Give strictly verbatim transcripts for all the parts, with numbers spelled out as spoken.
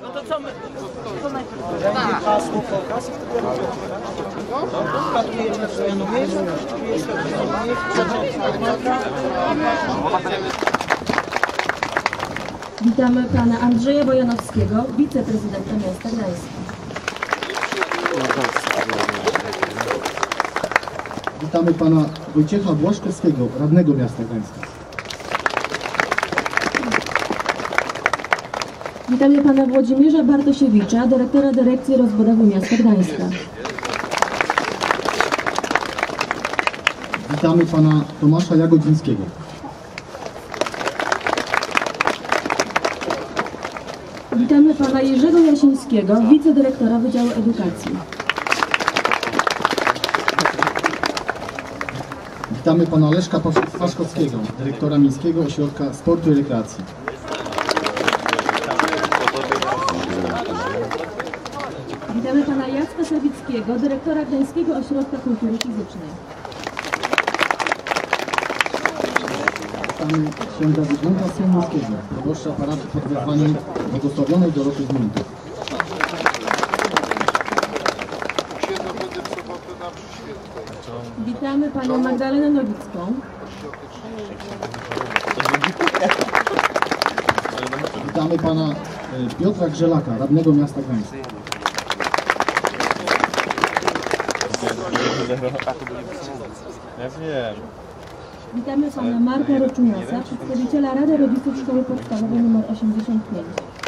No to co my? Co najpierw? Tak. Hasło, pokaz i wtedy gratulujemy zmianu miejsc. Witamy pana Andrzeja Bojanowskiego, wiceprezydenta miasta Gdańska. Witamy pana Wojciecha Błaszkowskiego, radnego miasta Gdańska. Witamy pana Włodzimierza Bartosiewicza, dyrektora Dyrekcji Rozbudowy Miasta Gdańska. Witamy pana Tomasza Jagodzińskiego. Witamy pana Jerzego Jasińskiego, wicedyrektora Wydziału Edukacji. Witamy pana Leszka Paszkowskiego, dyrektora Miejskiego Ośrodka Sportu i Rekreacji. Witamy pana Jacka Sawickiego, dyrektora Gdańskiego Ośrodka Kultury Fizycznej. Witamy księdza Zygmunta Słomowskiego, proboszcza parafii pod wezwaniem błogosławionej Doroty Gminy. Witamy panią Magdalenę Nowicką. Witamy pana Piotra Grzelaka, radnego miasta Gdańska. Ja wiem. Witamy pana Marka Roczuniasa, przedstawiciela Rady Rodziców Szkoły Podstawowej nr osiemdziesiąt pięć.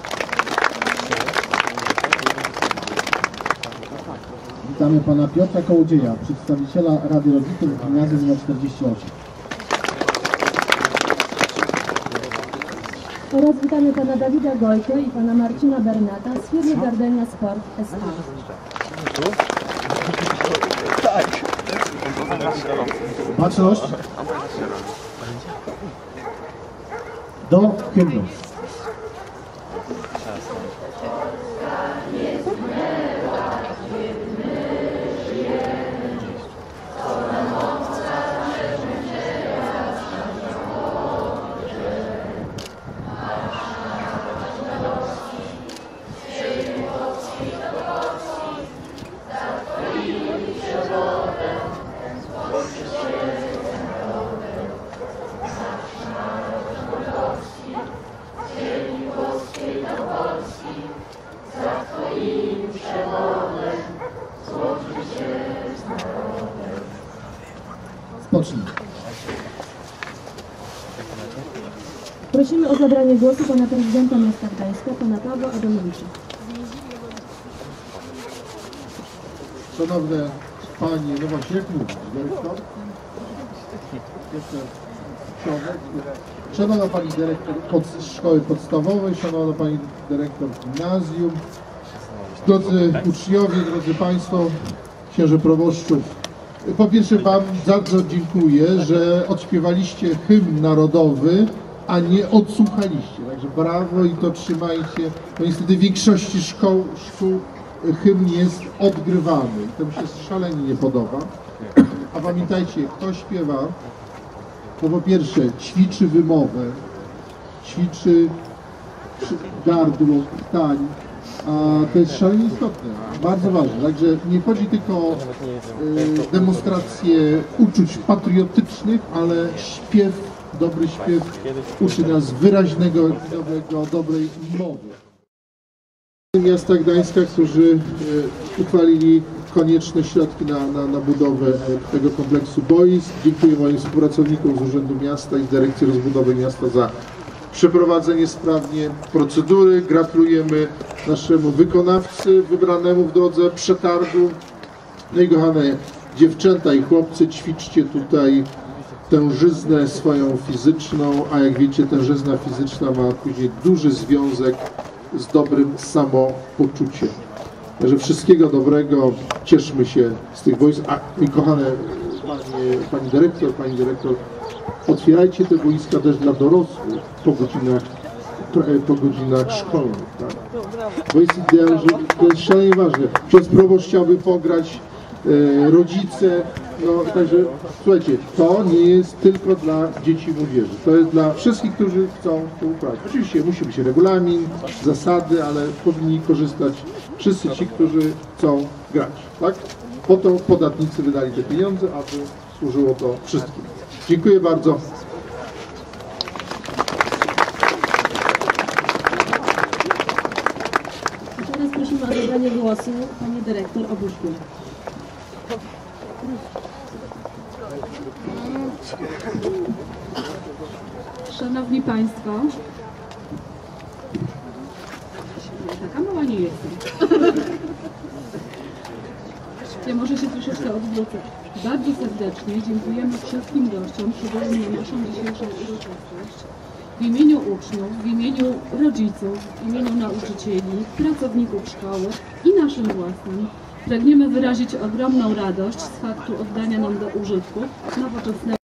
Witamy pana Piotra Kołodzieja, przedstawiciela Rady Rodziców Gimnazjum nr czterdzieści osiem. Oraz witamy pana Dawida Gojkę i pana Marcina Bernata z firmy Gardenia Sport S A. Baczność do hymnu. Spocznij. Prosimy o zabranie głosu pana prezydenta miasta Gdańska, pana Pawła Adamowicza. Szanowne panie, no właśnie, jak mówisz, dyrektor? Jeszcze książek. Szanowna pani dyrektor pod, szkoły podstawowej, szanowna pani dyrektor gimnazjum, drodzy uczniowie, drodzy państwo, księże proboszczów. Po pierwsze wam bardzo dziękuję, że odśpiewaliście hymn narodowy, a nie odsłuchaliście. Także brawo i to trzymajcie. No niestety w większości szkoł, szkół hymn jest odgrywany. To mi się szalenie nie podoba. A pamiętajcie, kto śpiewa, to po pierwsze ćwiczy wymowę, ćwiczy gardło, krtań, a to jest szalenie istotne, bardzo ważne. Także nie chodzi tylko o y, demonstrację uczuć patriotycznych, ale śpiew, dobry śpiew uczy nas wyraźnego, dobrego, dobrej mowy. Miasta Gdańska, którzy y, uchwalili konieczne środki na, na, na budowę tego kompleksu boisk. Dziękuję moim współpracownikom z Urzędu Miasta i z Dyrekcji Rozbudowy Miasta za przeprowadzenie sprawnie procedury. Gratulujemy naszemu wykonawcy wybranemu w drodze przetargu. No i kochane dziewczęta i chłopcy, ćwiczcie tutaj tężyznę swoją fizyczną, a jak wiecie, tężyzna fizyczna ma później duży związek z dobrym samopoczuciem. Także wszystkiego dobrego, cieszmy się z tych boisk. A i kochane panie, pani dyrektor, pani dyrektor, otwierajcie te boiska też dla dorosłych po godzinach, po godzinach szkolnych. Tak? Bo jest idea, że to jest szalenie ważne. Ksiądz proboszcz chciałby pograć, e, rodzice, no także słuchajcie, to nie jest tylko dla dzieci i młodzieży, to jest dla wszystkich, którzy chcą tu uprawiać. Oczywiście musi być regulamin, zasady, ale powinni korzystać wszyscy ci, którzy chcą grać, tak? Po to podatnicy wydali te pieniądze, aby służyło to wszystkim. Dziękuję bardzo. Teraz prosimy o zabranie głosu Pani Dyrektor Obuszku. Szanowni Państwo, taka mała nie jestem. Ja może się troszeczkę odwrócę. Bardzo serdecznie dziękujemy wszystkim gościom, którzy przybyli na naszą dzisiejszą uroczystość. W imieniu uczniów, w imieniu rodziców, w imieniu nauczycieli, pracowników szkoły i naszym własnym pragniemy wyrazić ogromną radość z faktu oddania nam do użytku nowoczesnego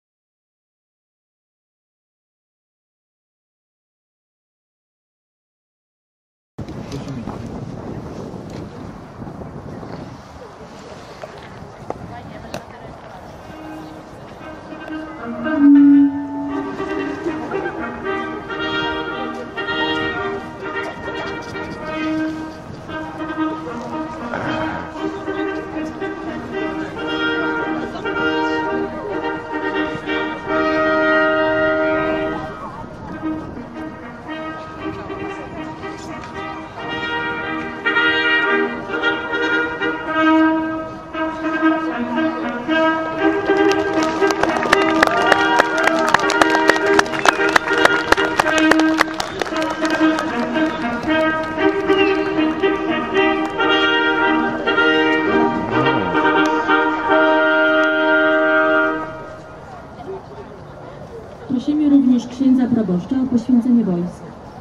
Prosimy również księdza proboszcza o poświęcenie wojsk.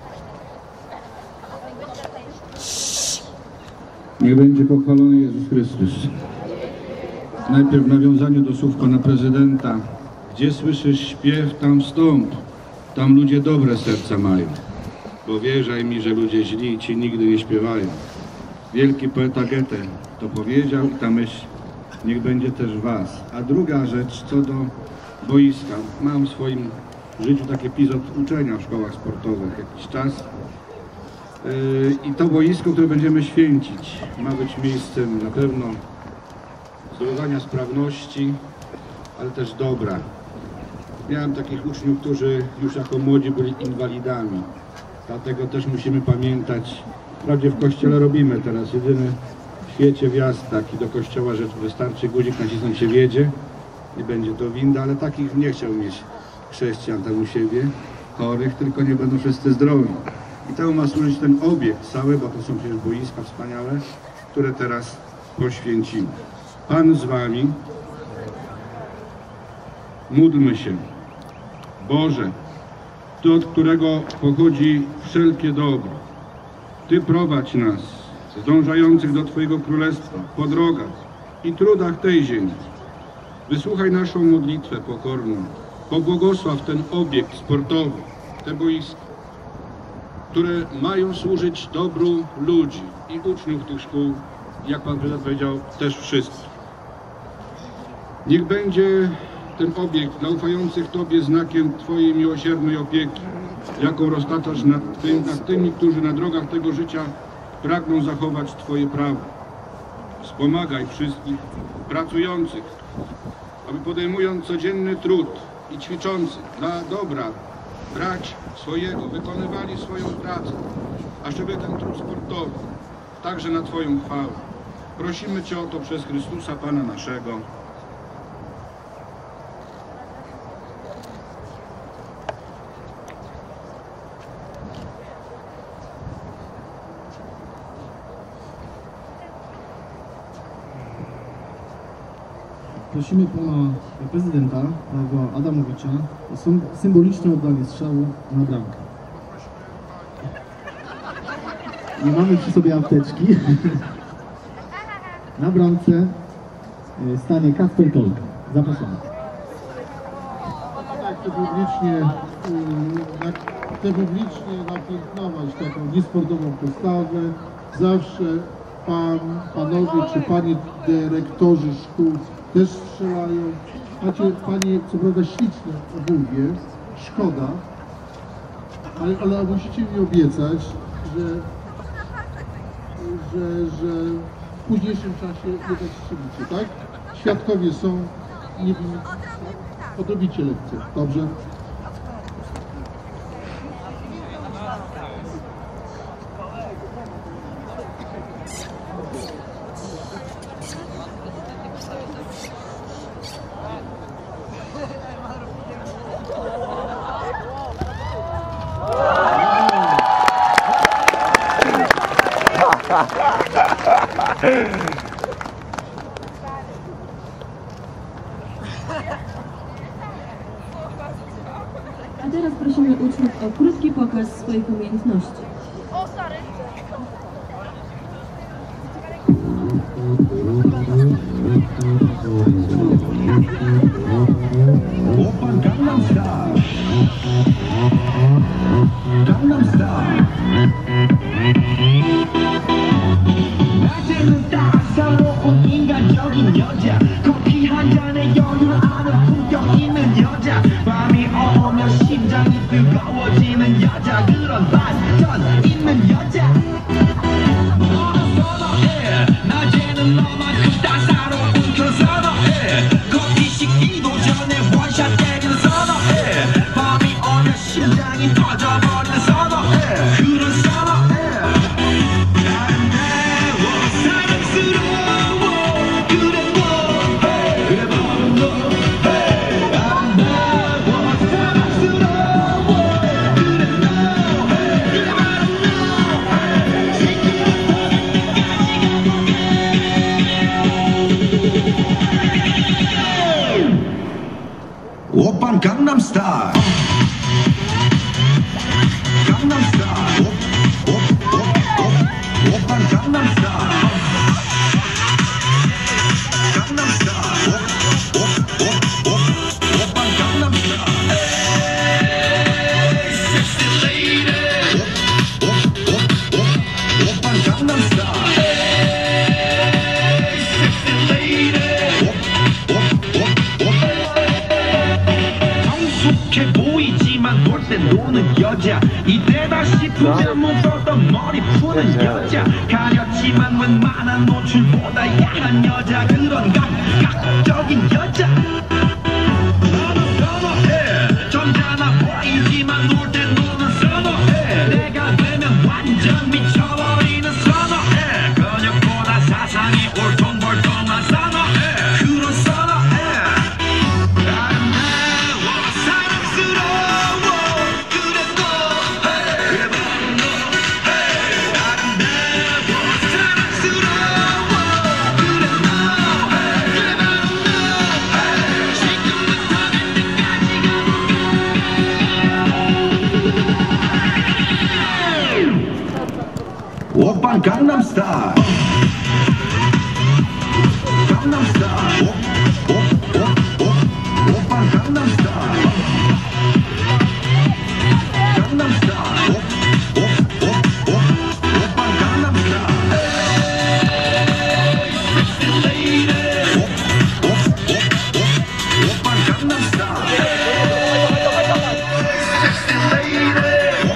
Niech będzie pochwalony Jezus Chrystus. Najpierw w nawiązaniu do słów pana prezydenta. Gdzie słyszysz śpiew, tam wstąp. Tam ludzie dobre serca mają. Bo wierzaj mi, że ludzie źli ci nigdy nie śpiewają. Wielki poeta Goethe to powiedział i ta myśl niech będzie też w was. A druga rzecz co do boiska. Mam w swoim życiu taki epizod uczenia w szkołach sportowych jakiś czas. Yy, I to boisko, które będziemy święcić, ma być miejscem na pewno zdobywania sprawności, ale też dobra. Miałem takich uczniów, którzy już jako młodzi byli inwalidami. Dlatego też musimy pamiętać, wprawdzie w kościele robimy teraz jedyny w świecie wjazd taki do kościoła, że wystarczy guzik nacisnąć się wjedzie i będzie to winda, ale takich nie chciał mieć chrześcijan tam u siebie, chorych, tylko nie będą wszyscy zdrowi. I temu ma służyć ten obiekt cały, bo to są przecież boiska wspaniałe, które teraz poświęcimy. Pan z wami. Módlmy się. Boże, Ty, od którego pochodzi wszelkie dobro, Ty prowadź nas, zdążających do Twojego Królestwa, po drogach i trudach tej ziemi. Wysłuchaj naszą modlitwę pokorną, pobłogosław ten obiekt sportowy, te boiska, które mają służyć dobru ludzi i uczniów tych szkół, jak Pan Prezydent powiedział, też wszystkich. Niech będzie ten obiekt dla ufających Tobie znakiem Twojej miłosiernej opieki, jaką roztaczasz nad, tym, nad tymi, którzy na drogach tego życia pragną zachować Twoje prawo. Wspomagaj wszystkich pracujących, aby podejmując codzienny trud i ćwiczących dla dobra brać swojego, wykonywali swoją pracę, a żeby ten trud sportowy także na Twoją chwałę. Prosimy Cię o to przez Chrystusa Pana naszego. Prosimy pana prezydenta, Pawła Adamowicza, o symboliczne oddanie strzału na bramkę. Nie mamy przy sobie apteczki. Na bramce stanie Kasper Kolka. Zapraszamy. Tak, to publicznie, jak chcę publicznie napiętnować taką niesportową postawę. Zawsze pan, panowie czy panie dyrektorzy szkół też strzelają. Macie Panie, co prawda śliczne obuwie, szkoda, ale, ale musicie mi obiecać, że, że, że w późniejszym czasie jednak strzelicie, tak? Świadkowie są, nie wiem, odrobicie lekcję, dobrze? A teraz prosimy uczniów o krótki pokaz swoich umiejętności. O, stary! 오빤 강남스타일 강남스타일 낮에는 따사로운 인간적인 여자 커피 한 잔에 여유 아는 품격 있는 여자 밤이 오면 심장이 뜨거워지는 여자 그런 반전 있는 여자 너는 선호해 낮에는 너만큼 따사로운 그 선호해 커피 식기도 전에 원샷 때리는 선호해 밤이 오면 심장이 터져버리는 선호해 그런 선호해 아름다워 사랑스러워 그래 너 그래 바로 너 아름다워 사랑스러워 그래 너 그래 바로 너 오빤 강남스타일 강남스타일 오빤 강남스타일 강남스타일 오빤 강남스타일 섹시 레이디 오빤 강남스타일 섹시 레이디 성숙해 보이지만 놀 때 노는 여자 이때다 싶으면 묻었던 머리 푸는 여자 가렸지만 웬만한 노출보다 야한 여자 그런 감각적인 여자 나는 선호해 점잖아 보이지만 놀 때 노는 선호해 내가 되면 완전 미쳐버리는 선호해 근육보다 사상이 울퉁불퉁한 선호해 그런 선호해 아름다워 사랑스러워 그래 너 그래 바로 너 아름다워 사랑스러워 그래 너 그래 바로 너 지금부터 갈 때까지 가볼까 오빤 강남스타일 강남스타일 오빤 강남스타일 강남스타일 오빤 강남스타일 섹시 레이디 오빤 강남스타일 섹시 레이디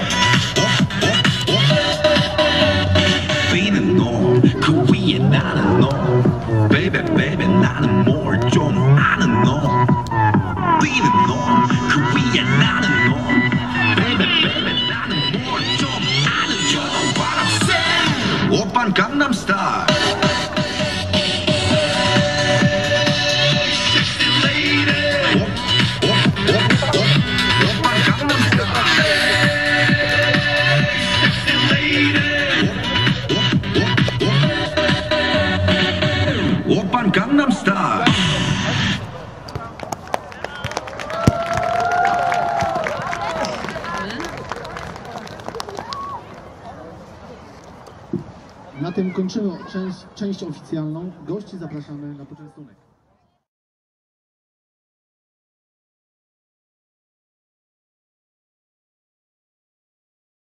B는 너, 그 위에 나는 너 Baby baby 나는 뭘 좀 아는 너 B는 너, 그 위에 나는 너 Baby baby 나는 뭘 좀 아는 You know what I'm saying 오빤 강남스타일 Sexy lady 오빤 강남스타일 Sexy lady 오빤 강남스타일 Na tym kończymy część, część oficjalną. Gości zapraszamy na poczęstunek.